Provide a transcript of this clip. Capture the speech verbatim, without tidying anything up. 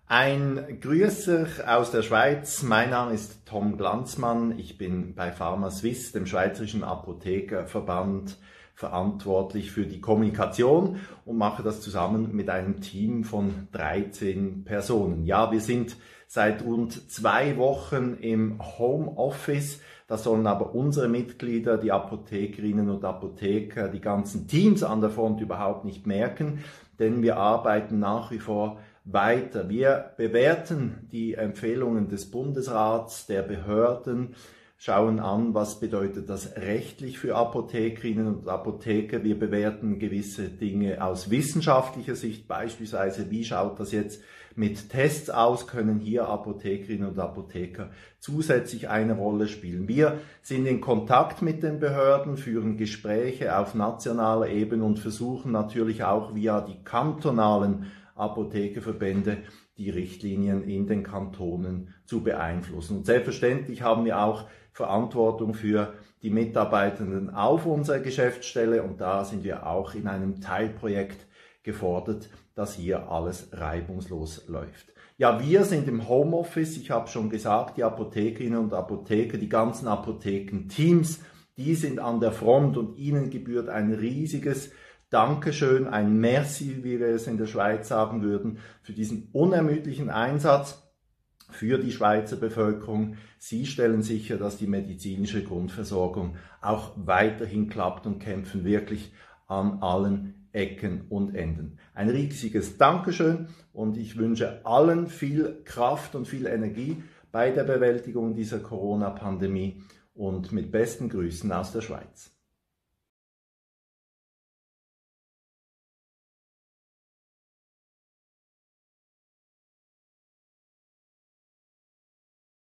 Ein Grüßer aus der Schweiz. Mein Name ist Tom Glanzmann. Ich bin bei pharmaSuisse, dem Schweizerischen Apothekerverband, verantwortlich für die Kommunikation und mache das zusammen mit einem Team von dreizehn Personen. Ja, wir sind seit rund zwei Wochen im Homeoffice. Das sollen aber unsere Mitglieder, die Apothekerinnen und Apotheker, die ganzen Teams an der Front überhaupt nicht merken, denn wir arbeiten nach wie vor weiter. Wir bewerten die Empfehlungen des Bundesrats, der Behörden, schauen an, was bedeutet das rechtlich für Apothekerinnen und Apotheker. Wir bewerten gewisse Dinge aus wissenschaftlicher Sicht, beispielsweise wie schaut das jetzt mit Tests aus, können hier Apothekerinnen und Apotheker zusätzlich eine Rolle spielen. Wir sind in Kontakt mit den Behörden, führen Gespräche auf nationaler Ebene und versuchen natürlich auch via die kantonalen Apothekerverbände die Richtlinien in den Kantonen zu beeinflussen. Und selbstverständlich haben wir auch Verantwortung für die Mitarbeitenden auf unserer Geschäftsstelle und da sind wir auch in einem Teilprojekt gefordert, dass hier alles reibungslos läuft. Ja, wir sind im Homeoffice, ich habe schon gesagt, die Apothekerinnen und Apotheker, die ganzen Apothekenteams, die sind an der Front und ihnen gebührt ein riesiges Dankeschön, ein Merci, wie wir es in der Schweiz sagen würden, für diesen unermüdlichen Einsatz für die Schweizer Bevölkerung. Sie stellen sicher, dass die medizinische Grundversorgung auch weiterhin klappt und kämpfen wirklich an allen Ecken und Enden. Ein riesiges Dankeschön und ich wünsche allen viel Kraft und viel Energie bei der Bewältigung dieser Corona-Pandemie und mit besten Grüßen aus der Schweiz.